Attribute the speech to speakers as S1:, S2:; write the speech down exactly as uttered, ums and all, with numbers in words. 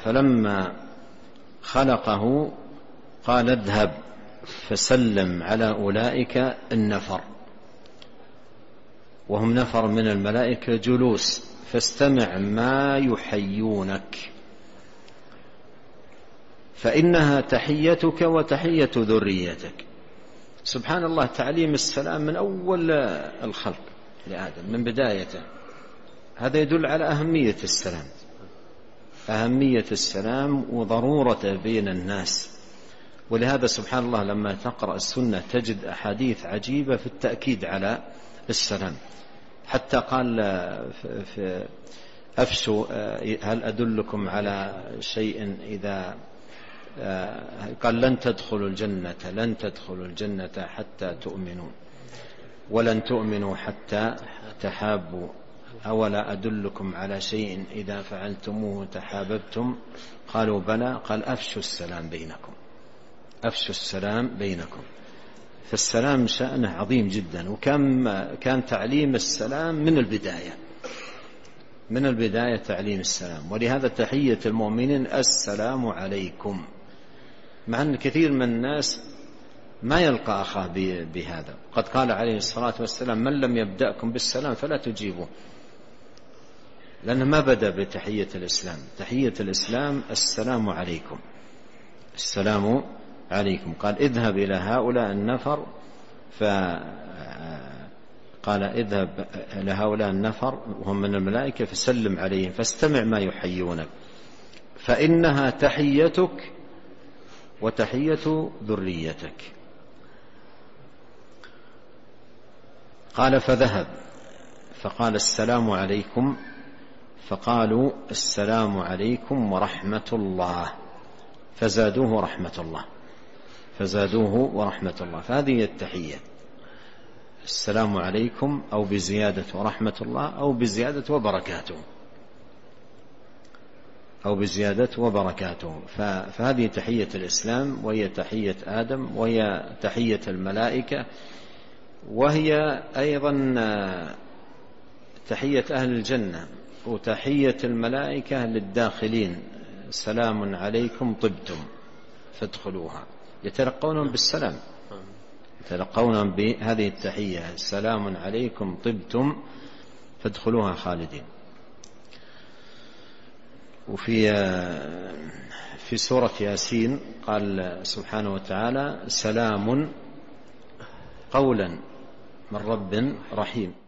S1: فلما خلقه قال اذهب فسلم على أولئك النفر، وهم نفر من الملائكة جلوس، فاستمع ما يحيونك فإنها تحيتك وتحية ذريتك. سبحان الله، تعليم السلام من أول الخلق لآدم من بدايته. هذا يدل على أهمية السلام، أهمية السلام وضرورته بين الناس. ولهذا سبحان الله لما تقرأ السنة تجد أحاديث عجيبة في التأكيد على السلام. حتى قال في أفشوا، هل أدلكم على شيء إذا قال لن تدخلوا الجنة لن تدخلوا الجنة حتى تؤمنوا ولن تؤمنوا حتى تحابوا، أولا أدلكم على شيء إذا فعلتموه تحاببتم؟ قالوا بلى. قال أفشوا السلام بينكم، أفشوا السلام بينكم. فالسلام شأنه عظيم جدا، وكم كان تعليم السلام من البداية، من البداية تعليم السلام. ولهذا تحية المؤمنين السلام عليكم، مع أن كثير من الناس ما يلقى أخاه بهذا. قد قال عليه الصلاة والسلام من لم يبدأكم بالسلام فلا تجيبوا، لأنه ما بدأ بتحية الإسلام. تحية الإسلام السلام عليكم، السلام عليكم. قال اذهب إلى هؤلاء النفر، فقال اذهب إلى هؤلاء النفر وهم من الملائكة فسلم عليهم فاستمع ما يحيونك فإنها تحيتك وتحية ذريتك. قال فذهب فقال السلام عليكم، فقالوا السلام عليكم ورحمة الله، فزادوه رحمة الله، فزادوه ورحمة الله. فهذه التحية، السلام عليكم أو بزيادة ورحمة الله أو بزيادة وبركاته، أو بزيادة وبركاته. فهذه تحية الإسلام، وهي تحية آدم، وهي تحية الملائكة، وهي أيضا تحية أهل الجنة، وتحية الملائكة للداخلين سلام عليكم طبتم فادخلوها. يتلقونهم بالسلام، يتلقونهم بهذه التحية سلام عليكم طبتم فادخلوها خالدين. وفي في سورة ياسين قال سبحانه وتعالى سلام قولا من رب رحيم.